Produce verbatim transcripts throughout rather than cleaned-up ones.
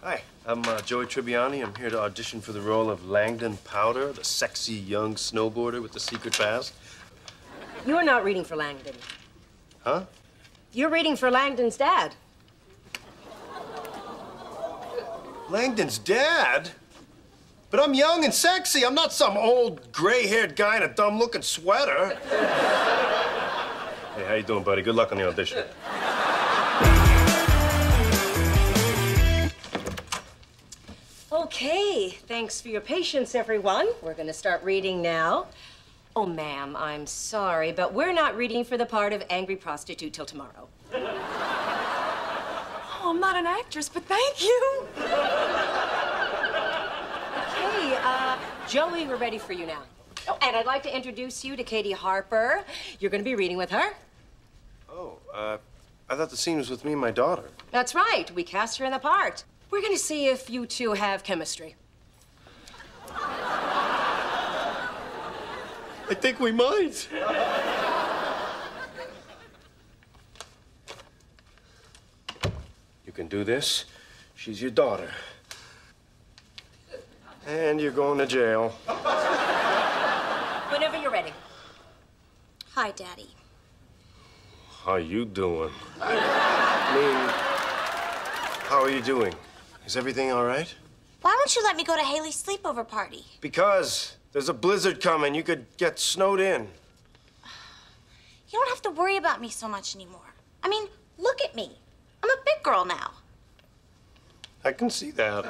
Hi, I'm uh, Joey Tribbiani. I'm here to audition for the role of Langdon Powder, the sexy young snowboarder with the secret past. You're not reading for Langdon. Huh? You're reading for Langdon's dad. Langdon's dad? But I'm young and sexy. I'm not some old, gray-haired guy in a dumb-looking sweater. Hey, how you doing, buddy? Good luck on the audition. Okay, thanks for your patience, everyone. We're gonna start reading now. Oh, ma'am, I'm sorry, but we're not reading for the part of angry prostitute till tomorrow. Oh, I'm not an actress, but thank you. Okay, uh, Joey, we're ready for you now. Oh, and I'd like to introduce you to Katie Harper. You're gonna be reading with her. Oh, uh, I thought the scene was with me and my daughter. That's right, we cast her in the part. We're gonna see if you two have chemistry. I think we might. You can do this. She's your daughter. And you're going to jail. Whenever you're ready. Hi, Daddy. How you doing? I mean, how are you doing? Is everything all right? Why won't you let me go to Haley's sleepover party? Because there's a blizzard coming. You could get snowed in. You don't have to worry about me so much anymore. I mean, look at me. I'm a big girl now. I can see that.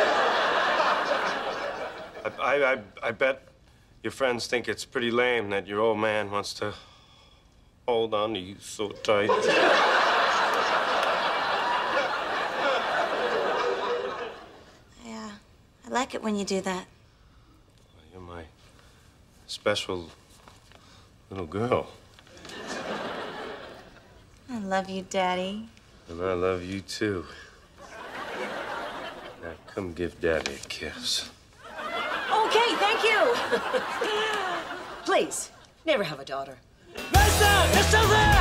I, I, I, I bet your friends think it's pretty lame that your old man wants to hold on to you so tight. Yeah, I like it when you do that. You're my special little girl. I love you, Daddy. And I love you, too. Now, come give Daddy a kiss. Okay, thank you. Please, never have a daughter. Resta! You're still there!